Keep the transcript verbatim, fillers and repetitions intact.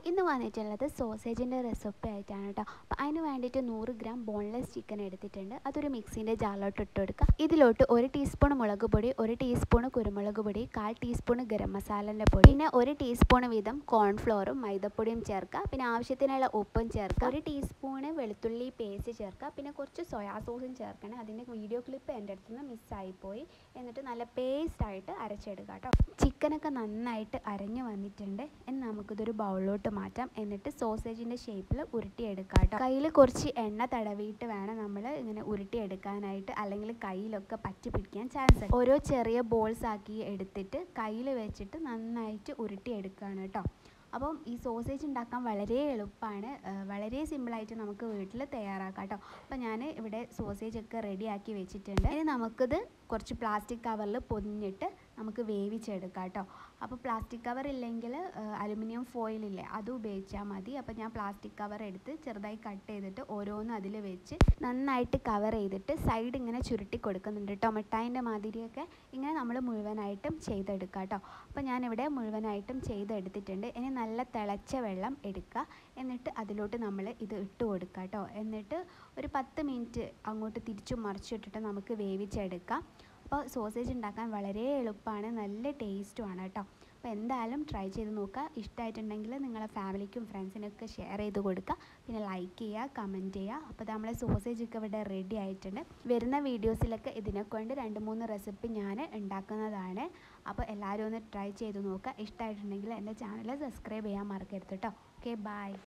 ഇന്ന് വന്നിട്ടുള്ളത് സോസേജിൻ്റെ റെസിപ്പി ആയിട്ടാണ് കേട്ടോ. അപ്പോൾ അതിന് വേണ്ടിയിട്ട് നൂറ് ഗ്രാം ബോൺലെസ് ചിക്കൻ എടുത്തിട്ടുണ്ട്. അതൊരു മിക്സിൻ്റെ ജാറിലോട്ട് ഇട്ട് കൊടുക്കുക. ഇതിലോട്ട് ഒരു ടീസ്പൂൺ മുളക് പൊടി, ഒരു ടീസ്പൂൺ കുരുമുളക് പൊടി, കാൽ ടീസ്പൂൺ ഗരം മസാലൻ്റെ പൊടി, പിന്നെ ഒരു ടീസ്പൂൺ വീതം കോൺഫ്ലോറും മൈദപ്പൊടിയും ചേർക്കുക. പിന്നെ ആവശ്യത്തിനുള്ള ഉപ്പും ചേർക്കുക. ഒരു ടീസ്പൂണ് വെളുത്തുള്ളി പേസ്റ്റ് ചേർക്കുക. പിന്നെ കുറച്ച് സോയാ സോസും ചേർക്കണം. അതിൻ്റെ വീഡിയോ ക്ലിപ്പ് എൻ്റെ അടുത്ത് നിന്ന് മിസ്സായിപ്പോയി. എന്നിട്ട് നല്ല പേസ്റ്റായിട്ട് അരച്ചെടുക്കുക കേട്ടോ. ചിക്കനൊക്കെ നന്നായിട്ട് അരഞ്ഞു വന്നിട്ടുണ്ട്. ഇനി നമുക്കിതൊരു ബൗളിലോട്ട് മാറ്റാം. എന്നിട്ട് സോസേജിൻ്റെ ഷേപ്പിൽ ഉരുട്ടിയെടുക്കാം കേട്ടോ. കയ്യിൽ കുറച്ച് എണ്ണ തടവിയിട്ട് വേണം നമ്മൾ ഇങ്ങനെ ഉരുട്ടിയെടുക്കാനായിട്ട്, അല്ലെങ്കിൽ കയ്യിലൊക്കെ പറ്റി പിടിക്കാൻ ചാൻസ് ഉണ്ട്. ഓരോ ചെറിയ ബോൾസ് ആക്കി എടുത്തിട്ട് കയ്യിൽ വെച്ചിട്ട് നന്നായിട്ട് ഉരുട്ടിയെടുക്കുകയാണ് കേട്ടോ. അപ്പം ഈ സോസേജ് ഉണ്ടാക്കാൻ വളരെ എളുപ്പമാണ്, വളരെ സിമ്പിളായിട്ട് നമുക്ക് വീട്ടിൽ തയ്യാറാക്കാം കേട്ടോ. അപ്പോൾ ഞാൻ ഇവിടെ സോസേജൊക്കെ റെഡിയാക്കി വെച്ചിട്ടുണ്ട്. ഇനി നമുക്കിത് കുറച്ച് പ്ലാസ്റ്റിക് കവറിൽ പൊതിഞ്ഞിട്ട് നമുക്ക് വേവിച്ചെടുക്കാം കേട്ടോ. അപ്പോൾ പ്ലാസ്റ്റിക് കവർ ഇല്ലെങ്കിൽ അലുമിനിയം ഫോയിലില്ലേ, അത് ഉപയോഗിച്ചാൽ മതി. അപ്പോൾ ഞാൻ പ്ലാസ്റ്റിക് കവർ എടുത്ത് ചെറുതായി കട്ട് ചെയ്തിട്ട് ഓരോന്നും അതിൽ വെച്ച് നന്നായിട്ട് കവർ ചെയ്തിട്ട് സൈഡ് ഇങ്ങനെ ചുരുട്ടി കൊടുക്കുന്നുണ്ട് കേട്ടോ. മിഠായിൻ്റെ മാതിരിയൊക്കെ ഇങ്ങനെ നമ്മൾ മുഴുവനായിട്ടും ചെയ്തെടുക്കാം കേട്ടോ. അപ്പോൾ ഞാനിവിടെ മുഴുവനായിട്ടും ചെയ്തെടുത്തിട്ടുണ്ട്. ഇനി നല്ല തിളച്ച വെള്ളം എടുക്കുക. എന്നിട്ട് അതിലോട്ട് നമ്മൾ ഇത് ഇട്ട് കൊടുക്കുക കേട്ടോ. എന്നിട്ട് ഒരു പത്ത് മിനിറ്റ് അങ്ങോട്ട് തിരിച്ചും മറിച്ചിട്ടിട്ട് നമുക്ക് വേവിച്ചെടുക്കാം. അപ്പോൾ സോസേജ് ഉണ്ടാക്കാൻ വളരെ എളുപ്പമാണ്, നല്ല ടേസ്റ്റുമാണ് കേട്ടോ. അപ്പോൾ എന്തായാലും ട്രൈ ചെയ്ത് നോക്കുക. ഇഷ്ടമായിട്ടുണ്ടെങ്കിൽ നിങ്ങളെ ഫാമിലിക്കും ഫ്രണ്ട്സിനൊക്കെ ഷെയർ ചെയ്ത് കൊടുക്കുക. പിന്നെ ലൈക്ക് ചെയ്യുക, കമൻറ്റ് ചെയ്യുക. അപ്പോൾ നമ്മളെ സോസേജൊക്കെ ഇവിടെ റെഡി ആയിട്ടുണ്ട്. വരുന്ന വീഡിയോസിലൊക്കെ ഇതിനെക്കൊണ്ട് രണ്ട് മൂന്ന് റെസിപ്പി ഞാൻ ഉണ്ടാക്കുന്നതാണ്. അപ്പോൾ എല്ലാവരും ഒന്ന് ട്രൈ ചെയ്ത് നോക്കുക. ഇഷ്ടമായിട്ടുണ്ടെങ്കിൽ എൻ്റെ ചാനൽ സബ്സ്ക്രൈബ് ചെയ്യാൻ മറക്കരുത് കേട്ടോ. Okay, by.